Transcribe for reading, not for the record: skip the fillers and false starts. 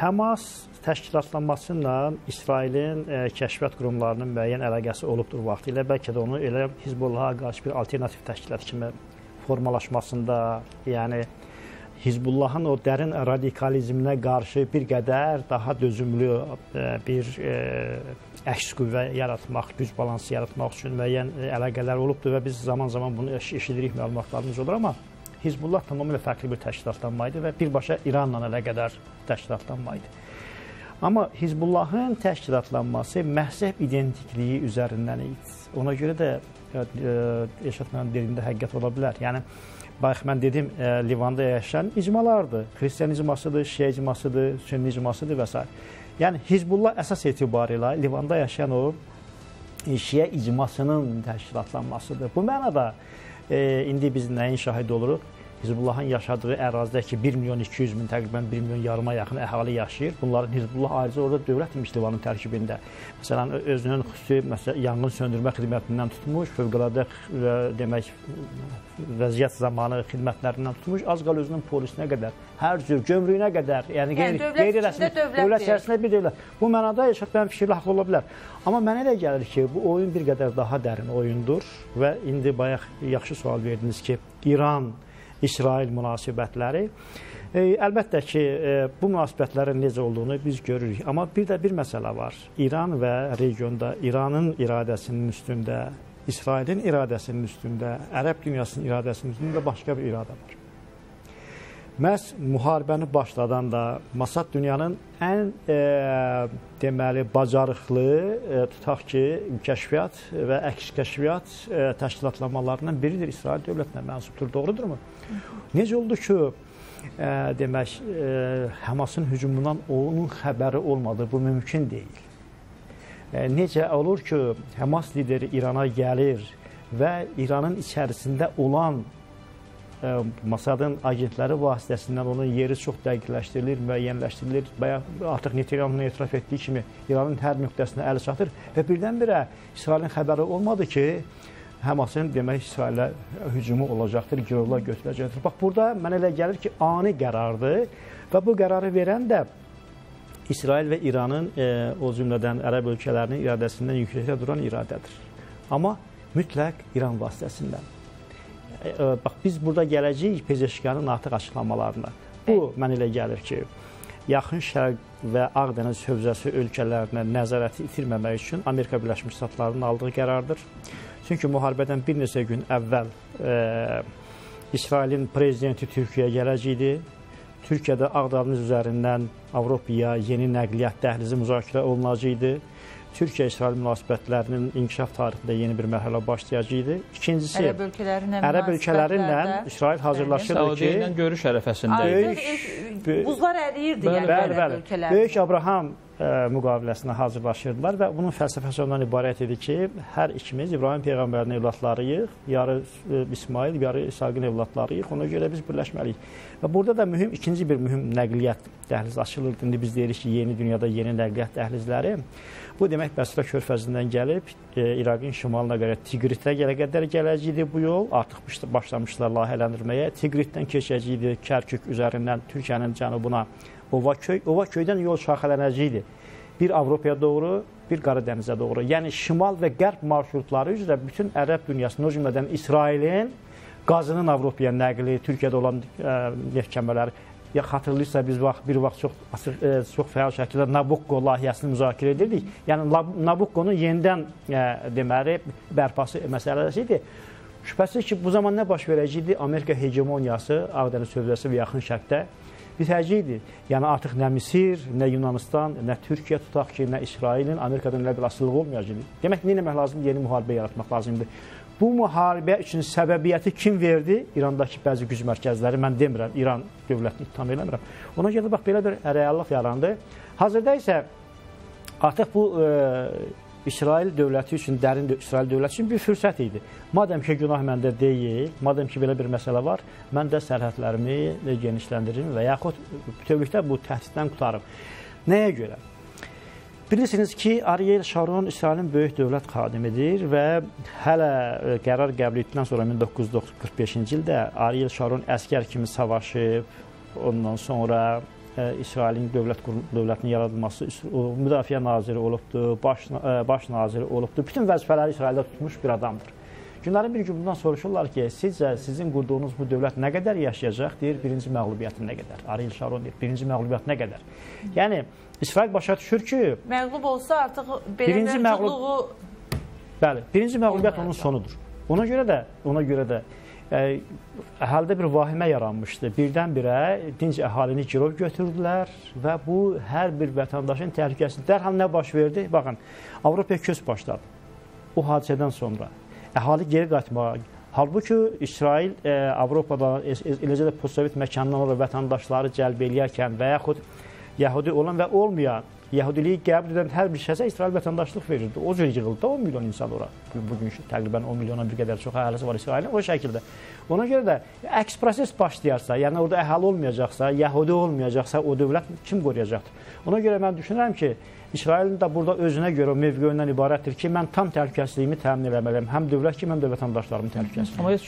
Həmas təşkilatlanmasıyla İsrailin kəşfiyyat qurumlarının müəyyən əlaqəsi olubdur vaxtilə. Bəlkə də onu elə Hizbullaha qarşı bir alternativ təşkilat kimi formalaşmasında, yəni Hizbullahın o dərin radikalizminə qarşı bir qədər daha dözümlü bir əks qüvvə yaratmaq, güc balansı yaratmaq üçün müəyyən əlaqələr olubdur və biz zaman-zaman bunu eşidirik, məlumatlarımız olur, amma Hizbullah tamamilə fərqli bir təşkilatlanma idi və birbaşa İranla əlaqədar təşkilatlanma idi. Amma Hizbullahın təşkilatlanması məhzəb identikliyi üzərindən idi. Ona görə də Eşat mənim dediyimdə həqiqət ola bilər. Yəni, bayaq mən dedim, Livanda yaşayan icmalardır. Xristiyan icmasıdır, Şiə icmasıdır, Sünni icmasıdır və s. Yəni, Hizbullah əsas etibarilə Livanda yaşayan o Şiə icmasının təşkilatlanmasıdır. Bu mənada indi biz nəyin şahidi oluruq? Hizbullahın yaşadığı ərazidəki 1 milyon 200 min, təqribən 1 milyon yarıma yaxın əhali yaşayır. Bunların Hizbullah ayrıca orada dövlət imiş Livanın tərkibində. Məsələn, özünün xüsusi yanğın söndürmə xidmətindən tutmuş, fövqəladə demək, vəziyyət zamanı xidmətlərindən tutmuş, az qal özünün polisinə qədər, hər cür gömrüyünə qədər, yəni qeyri-rəsmi dövlət içərisində bir dövlət. Bu mənada Eşat mənim fikirlə haqlı ola bilər. Amma mənə elə gəlir ki, bu oyun bir qədər daha dərin oyundur və indi bayaq yaxşı sual verdiniz ki, İran-İsrail münasibətləri. Əlbəttə ki, bu münasibətlərin necə olduğunu biz görürük. Amma bir də bir məsələ var. İran və regionda İranın iradəsinin üstündə, İsrailin iradəsinin üstündə, Ərəb dünyasının iradəsinin üstündə başqa bir iradə var. Məhz müharibəni başladan da Masad dünyanın ən deməli, bacarıqlı, tutaq ki, kəşfiyyat və əks kəşfiyyat təşkilatlanmalarından biridir. İsrail dövlətinə mənsubdur, doğrudurmu? Necə oldu ki, demək, Həmasın hücumundan onun xəbəri olmadı, bu mümkün deyil. Necə olur ki, Həmas lideri İrana gəlir və İranın içərisində olan Masadın agentləri vasitəsindən onun yeri çox dəqiqləşdirilir, müəyyənləşdirilir. Artıq Netanyahu'nun etiraf etdiyi kimi İranın hər nöqtəsinə əli çatır və birdən-birə İsrailin xəbəri olmadı ki, Həmasın demək İsrailə hücumu olacaqdır, girovlar götürəcəkdir. Bax, burada mənə elə gəlir ki, ani qərardır və bu qərarı verən də İsrail və İranın o cümlədən ərəb ölkələrinin iradəsindən yüksəkdə duran iradədir. Amma mütləq İran vasitəsindən. Bax, biz burada gələcəyik Pezeşkanın artıq açıqlamalarına. Bu, mən elə gəlir ki, Yaxın Şərq və Ağdəniz hövzəsi ölkələrinə nəzarəti itirməmək üçün Amerika Birləşmiş Ştatlarının aldığı qərardır. Çünki müharibədən bir neçə gün əvvəl İsrailin prezidenti Türkiyəyə gələcəkdi. Türkiyədə Ağdəniz üzərindən Avropaya yeni nəqliyyat dəhlizi müzakirə olunacaqdı. Türkiyə-İsrail münasibətlərinin inkişaf tarixində yeni bir mərhələ başlayacaqdı. İkincisi, Ərəb ölkələrinlə İsrail hazırlaşırdı ki... Səudiyyə ilə görüş ərəfəsində. Buzlar əriyirdi, yəni Ərəb ölkələrində. Böyük Abraham müqaviləsinə hazırlaşırdılar və bunun fəlsəfəsi ondan ibarət idi ki, hər ikimiz İbrahim Peyğəmbərin evlatlarıyıq, yarı İsmail, yarı İsaqın evlatlarıyıq, ona görə biz birləşməliyik. Və burada da ikinci bir mühüm nəqliyyat dəhlizi açılırdı. İndi biz deyirik ki, yeni dünyada yeni nəqliyyat dəhlizləri. Bu demək, Bəsra körfəzindən gəlib, İraqın şimalına görə Tigritə qədər gələcəkdi bu yol. Artıq başlamışlar layihələndirməyə. Tigritdən keçəcəkdi Kərkük üzərindən Türkiyənin cənubuna Ovaköy. Ovaköydən yol şaxələnəcəkdi. Bir Avropaya doğru, bir Qaradənizə doğru. Yəni, şimal və qərb marşrutları üzrə bütün Ərəb dünyasının, o cümlədən İsrailin qazının Avropaya nəqli, Türkiyədə olan neft kəmərləri. Xatırlayırsa, biz bir vaxt çox fəal şəkildə Nabucco layihəsini müzakirə edirdik. Yəni, Nabucco'nun yenidən deməli, bərpası məsələsi idi. Şübhəsiz ki, bu zaman nə baş verəcəkdi? Amerika hegemoniyası Ağdəniz hövzəsi və yaxın şərqdə bitəcəkdi. Yəni, artıq nə Misir, nə Yunanistan, nə Türkiyə tutaq ki, nə İsrailin Amerikadan elə bir asılılığı olmayacaqdı. Demək, nə etmək lazımdır? Yeni müharibə yaratmaq lazımdır. Bu müharibə üçün səbəbiyyəti kim verdi? İrandakı bəzi güc mərkəzləri, mən demirəm, İran dövlətini ittiham eləmirəm. Ona görə bax, belə bir reallıq yarandı. Hazırda isə artıq bu İsrail dövləti üçün, dərin İsrail dövləti üçün bir fürsət idi. Madəm ki, günah məndə deyil, madəm ki, belə bir məsələ var, mən də sərhədlərimi genişləndirim və yaxud bütövlükdə bu təhdiddən qutarım. Nəyə görə? Bilirsiniz ki, Ariel Sharon İsrailin böyük dövlət xadimidir və hələ qərar qəbul etdikdən sonra 1945-ci ildə Ariel Sharon əskər kimi savaşıb, ondan sonra İsrailin dövlətinin yaradılması, müdafiə naziri olubdur, baş naziri olubdur. Bütün vəzifələri İsraildə tutmuş bir adamdır. Günlərin bir gün bundan soruşurlar ki, sizcə sizin qurduğunuz bu dövlət nə qədər yaşayacaq? Deyir, birinci məğlubiyyətin nə qədər? Ariel Sharon deyir, birinci məğlubiyyət nə qədər? Yəni, İsrail başa düşür ki... Məğlub olsa artıq belə mövcudluğu... Bəli, birinci məğlubiyyət onun sonudur. Ona görə də əhalide bir vahimə yaranmışdı. Birdən-birə dinc əhalini girov götürdülər və bu, hər bir vətəndaşın təhlükəsini dərhal nə baş verdi? Baxın, Avropaya köç başladı. O hadisədən sonra əhali geri qayıtmağa. Halbuki İsrail Avropada, eləcə də postsovet məkandan olan vətəndaşları cəlb eləyərkən və yaxud Yəhudi olan və olmayan, Yəhudiliyi qəbul edən hər bir şəxsə İsrail vətəndaşlıq verirdi. O cür yığıldı da 10 milyon insan ora. Bugün təqribən 10 milyona bir qədər çox əhalisi var İsrailin. O şəkildə. Ona görə də əks proses başlayarsa, yəni orada əhali olmayacaqsa, Yəhudi olmayacaqsa, o dövlət kim qoruyacaqdır? Ona görə mən düşünürəm ki, İsrailin də burada özünə görə mövqeyindən ibarətdir ki, mən tam təhlükəsizliyimi təmin eləməliyəm. Həm dövlət kimi, həm də vətəndaşlarımın təhlükəsizliyini.